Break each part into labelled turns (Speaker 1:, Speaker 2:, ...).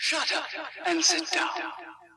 Speaker 1: Shut up and sit down.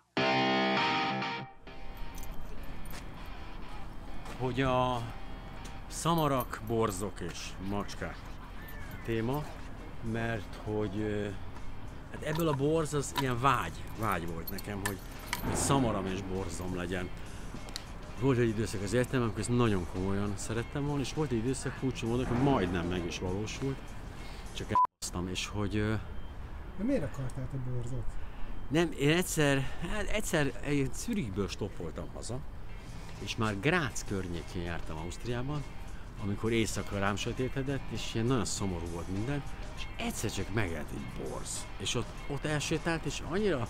Speaker 2: Hogy a szamarak, borzok és macskák téma, mert hogy hát ebből a borz az ilyen vágy volt nekem, hogy szamaram és borzom legyen. Volt egy időszak az életemben, amikor ezt nagyon komolyan szerettem volna, és volt egy időszak furcsa módon, hogy majdnem meg is valósult, csak elhoztam, és hogy...
Speaker 3: De miért akartál te borzot?
Speaker 2: Nem, én egyszer egy Zürichből stoppoltam haza, és már Grác környékén jártam Ausztriában, amikor éjszaka rám sötétedett, és ilyen nagyon szomorú volt minden, és egyszer csak megjelent egy borz, és ott elsétált, és annyira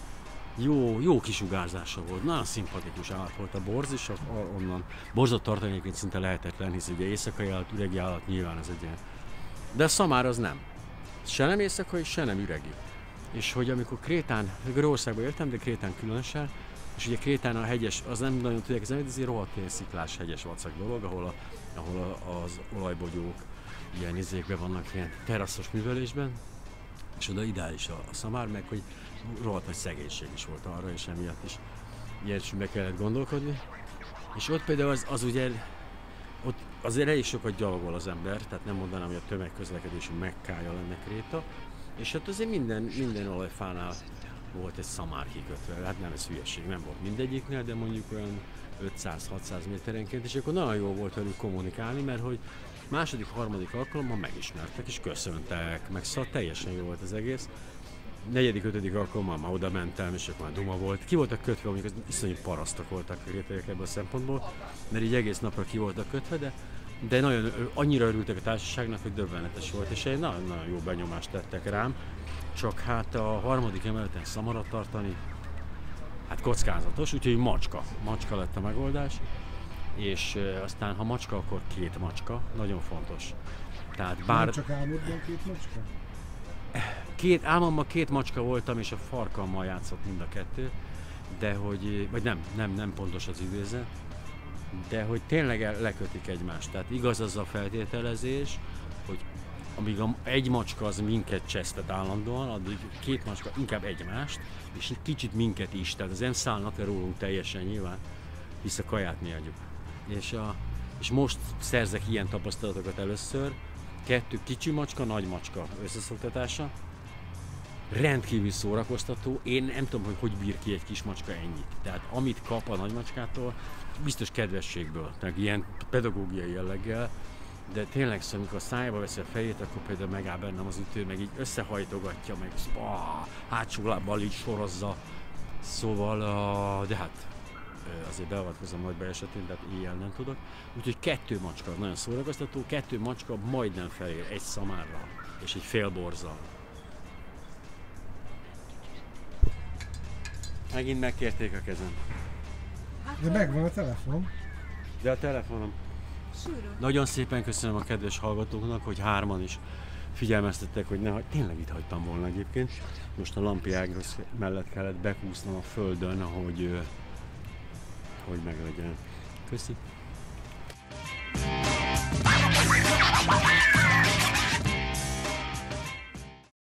Speaker 2: jó kisugárzása volt, nagyon szimpatikus állat volt a borz, és onnan borzot tartani egyébként szinte lehetetlen, hisz ugye éjszakai állat, üregi állat, nyilván ez egy ilyen. De a szamár az nem. Se nem éjszakai, se nem üregi. És hogy amikor Krétán, Görögországban éltem, de Krétán különösen, és ugye Krétán a hegyes, az nem nagyon tudják ezen, ez egy rohadt ilyen sziklás hegyes vacak dolog, ahol az olajbogyók ilyen izékben vannak, ilyen teraszos művelésben, és oda ideális a szamár, meg hogy rohadt nagy szegénység is volt arra, és emiatt is ilyesmibe kellett gondolkodni. És ott például az ugye, ott azért elég sokat gyalogol az ember, tehát nem mondanám, hogy a tömegközlekedési Mekkája lenne Kréta, és hát azért minden olajfánál volt egy szamár kikötve, hát nem, ez hülyeség, nem volt mindegyiknél, de mondjuk olyan 500-600 méterenként, és akkor nagyon jó volt velük kommunikálni, mert hogy második, harmadik alkalommal megismertek és köszöntek, meg szóval teljesen jó volt az egész. Negyedik, ötödik alkalommal már oda mentem, és akkor már duma volt. Ki voltak kötve, mondjuk az iszonyú parasztok voltak a krétaiak ebből a szempontból, mert így egész napra ki voltak kötve, de nagyon annyira örültek a társaságnak, hogy döbbenetes volt, és egy nagyon jó benyomást tettek rám. Csak hát a harmadik emeleten szamarat tartani, hát kockázatos, úgyhogy macska lett a megoldás, és aztán ha macska, akkor 2 macska, nagyon fontos. Tehát bár...
Speaker 3: Nem csak álmodban 2 macska?
Speaker 2: Álmomban 2 macska voltam, és a farkammal játszott mind a 2, de hogy, vagy nem pontos az idézet, de hogy tényleg lekötik egymást. Tehát igaz az a feltételezés, hogy amíg egy macska az minket csesztet állandóan, addig 2 macska inkább egymást, és egy kicsit minket is, tehát az nem szállnak le rólunk teljesen nyilván, hisz a kaját mi adjuk. És most szerzek ilyen tapasztalatokat először, 2 kicsi macska, nagy macska összeszoktatása, rendkívül szórakoztató, én nem tudom, hogy bír ki egy kis macska ennyit. Tehát amit kap a nagy macskától, biztos kedvességből, tehát ilyen pedagógiai jelleggel, de tényleg szóval, amikor a szájába veszi a fejét, akkor például megáll bennem az ütő, meg így összehajtogatja, meg hátsó lábbal így sorozza. Szóval, de hát azért beavatkozom nagy baj esetén, tehát éjjel nem tudok. Úgyhogy 2 macska nagyon szórakoztató, 2 macska majdnem felér egy szamárral és egy fél borzzal. Megint megkérték a kezem.
Speaker 3: De megvan a telefon.
Speaker 2: De a telefonom. Nagyon szépen köszönöm a kedves hallgatóknak, hogy 3-an is figyelmeztettek, hogy tényleg itt hagytam volna egyébként. Most a lampi ágros mellett kellett bekúsznom a földön, hogy meglegyen. Köszi!